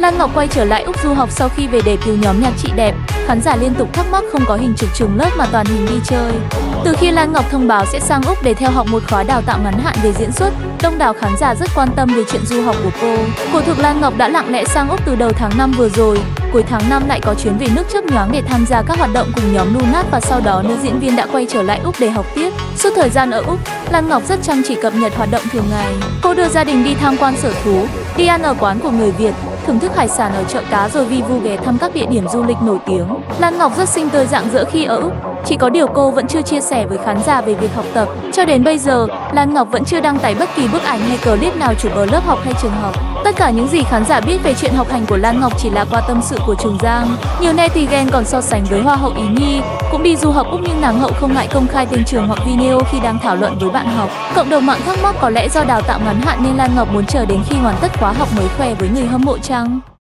Lan Ngọc quay trở lại Úc du học sau khi về để cứu nhóm nhạc chị đẹp. Khán giả liên tục thắc mắc không có hình chụp trùng lớp mà toàn hình đi chơi. Từ khi Lan Ngọc thông báo sẽ sang Úc để theo học một khóa đào tạo ngắn hạn về diễn xuất, đông đảo khán giả rất quan tâm về chuyện du học của cô. Cổ thực Lan Ngọc đã lặng lẽ sang Úc từ đầu tháng 5 vừa rồi. Cuối tháng 5 lại có chuyến về nước chớp nhoáng để tham gia các hoạt động cùng nhóm Lunat, và sau đó nữ diễn viên đã quay trở lại Úc để học tiếp. Suốt thời gian ở Úc, Lan Ngọc rất chăm chỉ cập nhật hoạt động thường ngày. Cô đưa gia đình đi tham quan sở thú, đi ăn ở quán của người Việt, thưởng thức hải sản ở chợ cá, rồi vi vu ghé thăm các địa điểm du lịch nổi tiếng. Lan Ngọc rất xinh tươi rạng rỡ khi ở Úc. Chỉ có điều cô vẫn chưa chia sẻ với khán giả về việc học tập. Cho đến bây giờ, Lan Ngọc vẫn chưa đăng tải bất kỳ bức ảnh hay clip nào chụp ở lớp học hay trường học. Tất cả những gì khán giả biết về chuyện học hành của Lan Ngọc chỉ là qua tâm sự của Trường Giang. Nhiều netizen còn so sánh với Hoa hậu Ý Nhi, cũng đi du học Úc nhưng nàng hậu không ngại công khai tên trường hoặc video khi đang thảo luận với bạn học. Cộng đồng mạng thắc mắc có lẽ do đào tạo ngắn hạn nên Lan Ngọc muốn chờ đến khi hoàn tất khóa học mới khoe với người hâm mộ chăng?